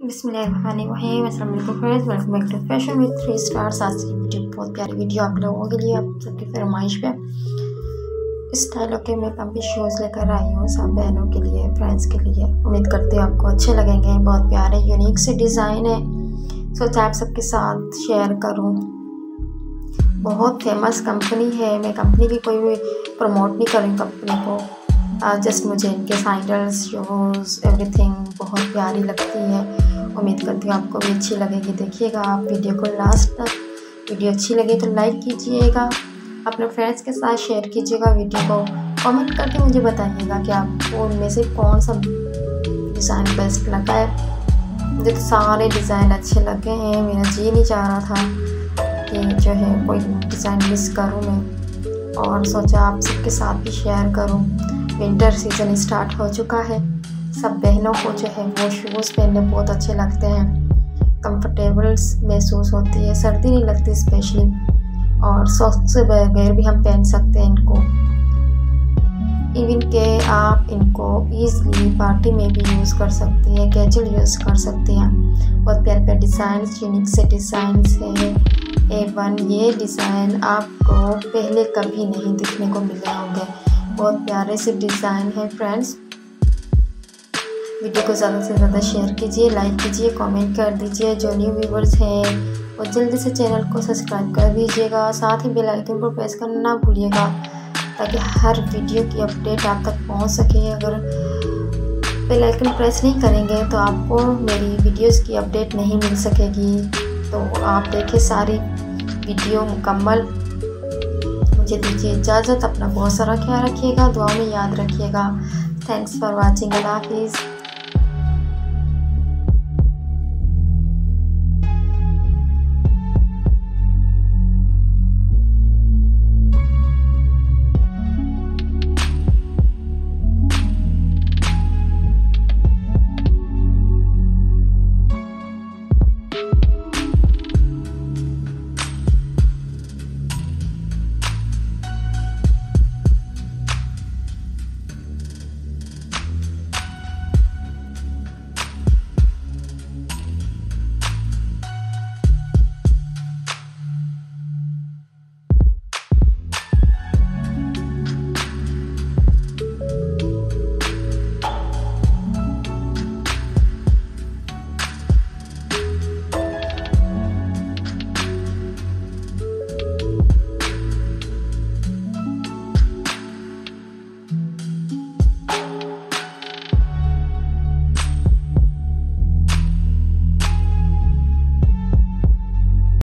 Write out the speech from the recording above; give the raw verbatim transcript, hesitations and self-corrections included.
बिस्मिल्लाहिर्रहमानिर्रहीम, अस्सलाम वालेकुम friends, welcome back to fashion with three stars. आज की वीडियो बहुत प्यारी वीडियो आप लोगों के लिए, आप सबकी फरमाइश पे इस स्टाइलों के मैं कम भी शूज़ लेकर आई हूँ सब बहनों के लिए, फ्रेंड्स के लिए। उम्मीद करती हूँ आपको अच्छे लगेंगे। बहुत प्यारे यूनिक से डिज़ाइन है, सोचा आप सबके साथ शेयर करूँ। बहुत फेमस कंपनी है, मैं कंपनी की कोई भी प्रमोट नहीं करूँ कंपनी को, जस्ट मुझे इनके सैंडल्स, शूज़, एवरीथिंग बहुत प्यारी लगती है। उम्मीद करती हूँ आपको भी अच्छी लगेगी। देखिएगा आप वीडियो को लास्ट तक। वीडियो अच्छी लगे तो लाइक कीजिएगा, अपने फ्रेंड्स के साथ शेयर कीजिएगा वीडियो को। कमेंट करके मुझे बताइएगा कि आपको उनमें से कौन सा डिज़ाइन बेस्ट लगा है। मुझे तो सारे डिज़ाइन अच्छे लगे हैं, मेरा जी नहीं चाह रहा था कि जो है कोई डिज़ाइन मिस करूँ मैं, और सोचा आप सबके साथ भी शेयर करूँ। विंटर सीज़न स्टार्ट हो चुका है, सब बहनों को जो है वो शूज़ पहनने बहुत अच्छे लगते हैं, कंफर्टेबल महसूस होती है, सर्दी नहीं लगती स्पेशली, और सॉक्स से बगैर भी हम पहन सकते हैं इनको। इवन के आप इनको ईज़िली पार्टी में भी यूज़ कर सकती हैं, कैजुअल यूज़ कर सकती हैं। बहुत प्यारे प्यारे डिज़ाइन, यूनिक से डिज़ाइंस हैं। ए वन ये डिज़ाइन आपको पहले कभी नहीं दिखने को मिले होंगे। बहुत प्यारे से डिज़ाइन है फ्रेंड्स। वीडियो को ज़्यादा से ज़्यादा शेयर कीजिए, लाइक कीजिए, कमेंट कर दीजिए। जो न्यू व्यूवर्स हैं वो जल्दी से चैनल को सब्सक्राइब कर दीजिएगा, साथ ही बेल आइकन पर प्रेस करना ना भूलिएगा, ताकि हर वीडियो की अपडेट आप तक पहुंच सके। अगर बेल आइकन प्रेस नहीं करेंगे तो आपको मेरी वीडियोस की अपडेट नहीं मिल सकेगी। तो आप देखें सारी वीडियो मुकम्मल। मुझे दीजिए इजाज़त, अपना बहुत सारा ख्याल रखिएगा, दुआ में याद रखिएगा। थैंक्स फॉर वॉचिंग, अल्लाह हाफिज़।